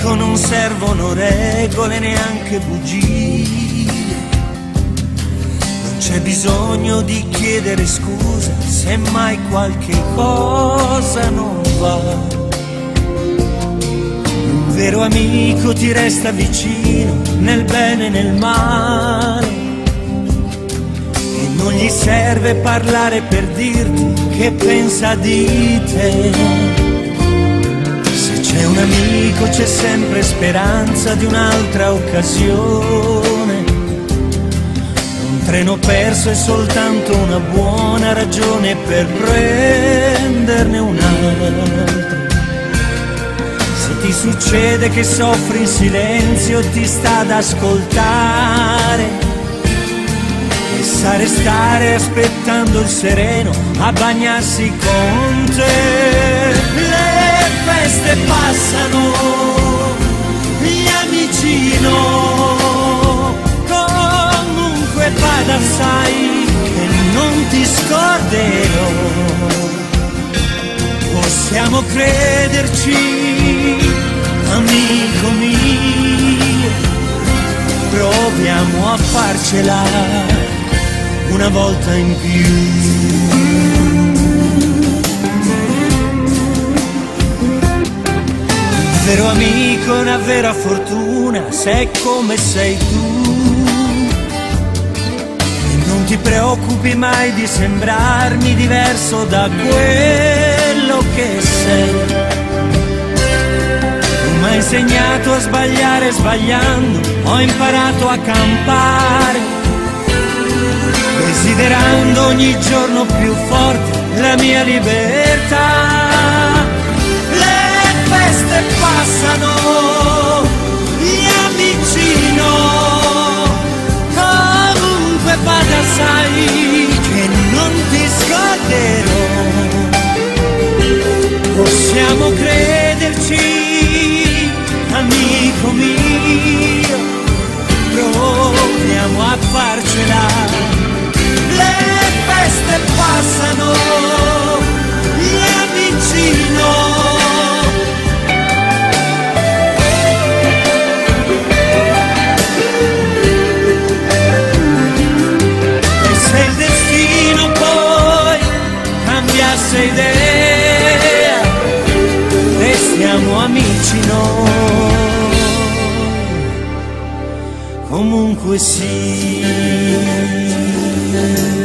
amico non servono regole, neanche bugie. Non c'è bisogno di chiedere scusa se mai qualche cosa non va. Un vero amico ti resta vicino nel bene e nel male, e non gli serve parlare per dirti che pensa di te. Se c'è un amico c'è sempre speranza di un'altra occasione. Un treno perso è soltanto una buona ragione per prenderne un altro. Se ti succede che soffri in silenzio, ti sta ad ascoltare e sa restare aspettando il sereno a bagnarsi con te. Le feste passano, gli amici no, comunque vada sai che non ti scorderò. Possiamo crederci, amico mio, proviamo a farcela una volta in più. Un vero amico è una vera fortuna, sei come sei tu, e non ti preoccupi mai di sembrarmi diverso da quello che sei. Mi ha insegnato a sbagliare sbagliando, ho imparato a campare, desiderando ogni giorno più forte la mia libertà. Le feste passano, gli amici no, comunque vada sai che non ti scorderò. Possiamo crederci, amico mio, proviamo a farcela. Le feste passano, gli amici no. E se il destino poi cambiasse idea, restiamo amici noi, comunque sì.